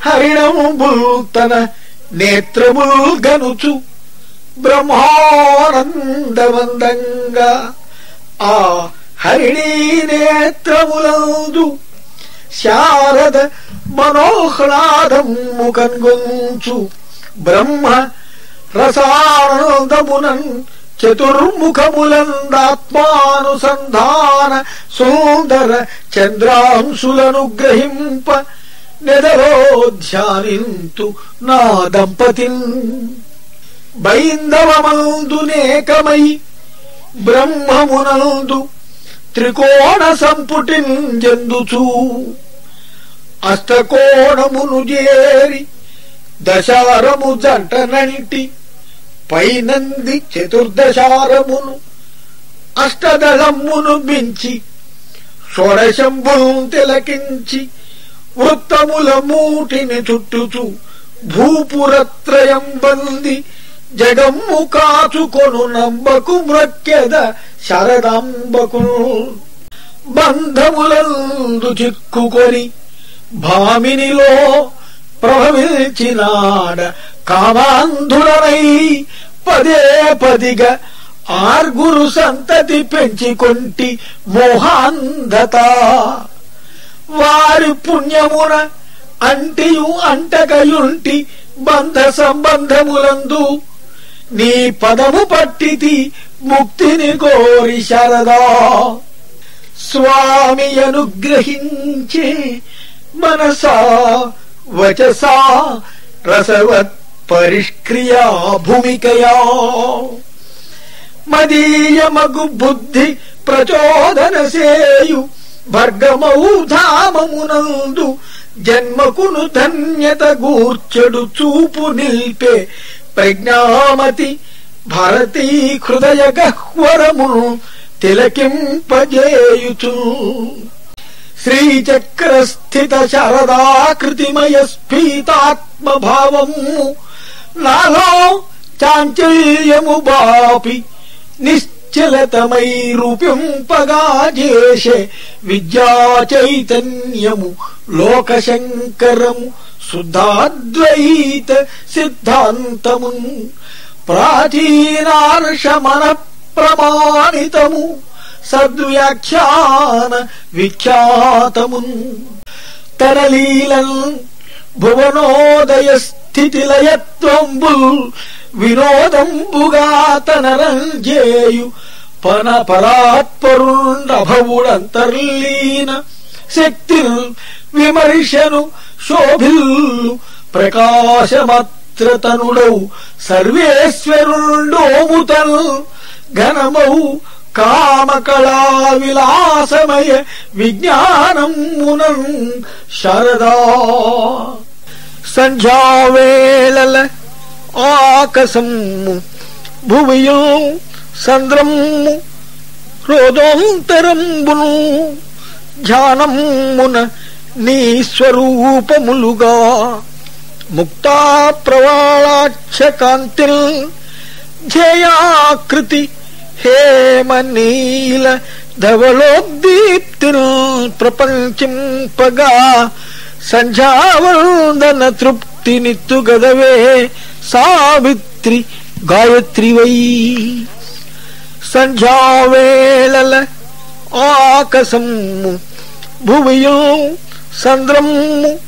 హరిణంబుల్ తన నేత్రముల్ గనుచు బ్రహ్మానందవందంగా ఆ హరిణీ నేత్రములందు శారద మనోహ్లాదము కన్గొంచు బ్రహ్మ రసానందమునన్ చతుర్ముఖములందాత్మానుసంధాన సుందర చంద్రాంశులను గ్రహింప నెదరో ధ్యానింతు నా దంపతిన్ బైందవమందునేకమై బ్రహ్మమునందు త్రికోణ సంపుటిన్ జందుచూ అష్టకోణమును చేరి దశారము జంటనంటి పైనంది చతుర్దశారమును అష్టదళమును మించి షోడశంబును తిలకించి వృత్తముల మూటిని చుట్టుచు భూపురత్రయం బంది జగమ్ము కాచుకొను నంబకు మ్రక్కెద శరదాంబకు బంధములందు చిక్కుకొని భామినిలో ప్రభవించినాడ కామాంధుడనై పదే పదిగా ఆర్గురు సంతతి పెంచికొంటి మోహాంధత వారి పుణ్యమున అంటియు అంటకయుంటి బంధ సంబంధములందు నీ పదము పట్టితి ముక్తిని కోరి శరదా స్వామి అనుగ్రహించే మనసా వచసా రసవత్ పరిష్క్రియా భూమికయా మదీయమగు బుద్ధి ప్రచోదన సేయు భర్గమౌ ధామమునందు జన్మకును ధన్యత గూర్చెడు చూపు నిల్పే ప్రజ్ఞామతి భారతీ హృదయ గహ్వరమును తిలకింపజేయుచు శ్రీచక్రస్థిత శారదాకృతిమయ స్ఫీతాత్మభావము నాలో చాంచల్యము బాపి నిశ్చలతమై రూపింపగా చేసే విద్యా చైతన్యము లోకశంకరము శుద్ధాద్వైత సిద్ధాంతము ప్రాచీనార్షమన ప్రమాణితము సద్వ్యాఖ్యాన విఖ్యాతము తరలీలన్ భువనోదయ స్థితిలయత్వంబుల్ వినోదంబుగా తనరంజేయు పన పరాత్పరుండభవుడంతర్లీన శక్తి విమర్శను శోభిల్లు ప్రకాశమత్రతనుడౌ సర్వేశ్వరుండోముతల్ ఘనమౌ కామకళా విలాసమయ విజ్ఞానమునం శరదా సంధ్యావేళల ఆకాశము భువియో సంద్రము రోదోంతరంబును ధ్యానమున నీ స్వరూపములుగా ముక్తా ప్రవాళాక్ష కాంతిల్ ధ్యేయాకృతి హేమనీల ధవళోద్దీప్తిల్ ప్రపంచింపగా సంధ్యావందన తృప్తినిత్తు గదవే సావిత్రి గాయత్రివై సంధ్యావేళల ఆకాశము భువియో సంద్రము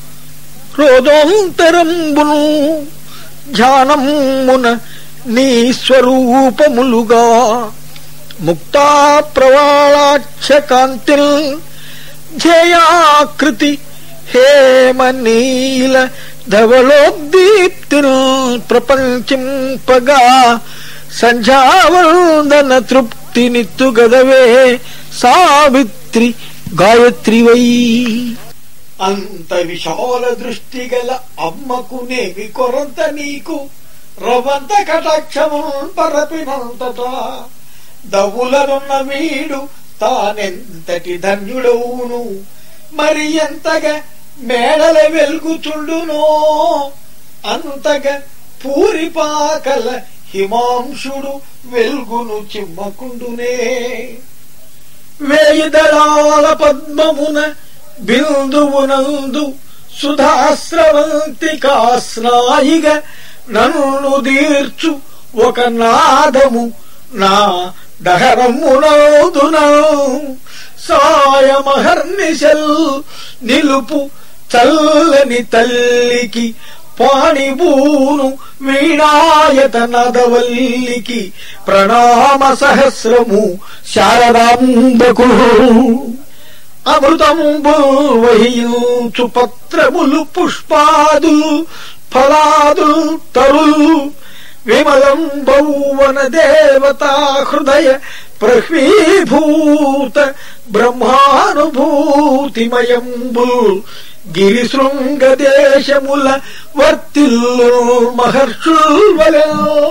రోదోంతరంబును ధ్యానమున నీ స్వరూపములుగా ముక్తా ప్రవాళాక్ష కాంతిల్ ధ్యేయాకృతి హేమనీల ధవళోద్దీప్తిల్ ప్రపంచింపగా సంధ్యావందన తృప్తినిత్తు గదవే సావిత్రి గాయత్రివై అంత విశాల దృష్టి గల అమ్మకు నేమి కొరంత నీకు రవంత కటాక్షము పరపినంతట దవులనున్న వీడు తానెంతటి ధన్యుడవును మరి ఎంతగా మేడల వెలుగుచుండునో అంతగా పూరిపాకల హిమాంశుడు వెల్గును చిమ్మకుండునే వేయి దళాల పద్మమున బిందువునందు సుధాస్రవంతికా స్నాయిగ నన్ను దీర్చు ఒక నాదము నా దహరమునౌదునా సాయమహర్నిశల్ నిలుపు చల్లని తల్లికి పాణిబూను వీణాయత నదవల్లికి ప్రణామ సహస్రము శారదాంబకు అమృతంబు వహించు పత్రములు పుష్పాదులు ఫలాదులు తరులు విమలం భౌవన దేవతా హృదయ ప్రహ్వీభూత బ్రహ్మానుభూతిమయంబుల్ గిరిశృంగ దేశముల వర్తిల్లు మహర్షుల్వలె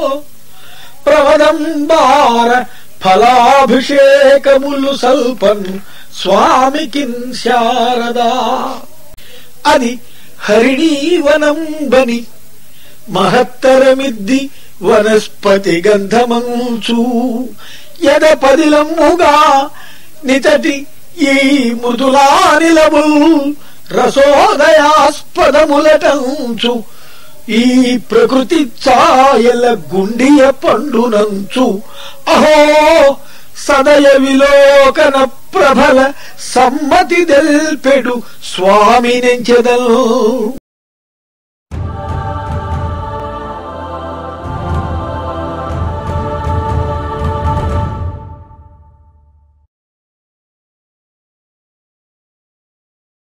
ప్రవదంబార ఫలాభిషేకములు సల్పన్ స్వామికిన్ శారదా అది హరిణీవనంబని మహత్తరమిద్ది వనస్పతి గంధమంచు యదపదిలమ్ముగా నితటి ఈ మృదులానిలముల్ రసోదయాస్పదములటంచు ఈ ప్రకృతి ఛాయల గుండియ పండునంచు అహో సదయ విలోకన ప్రభల సమ్మతి దెల్పెడు స్వామి నెంచెదల్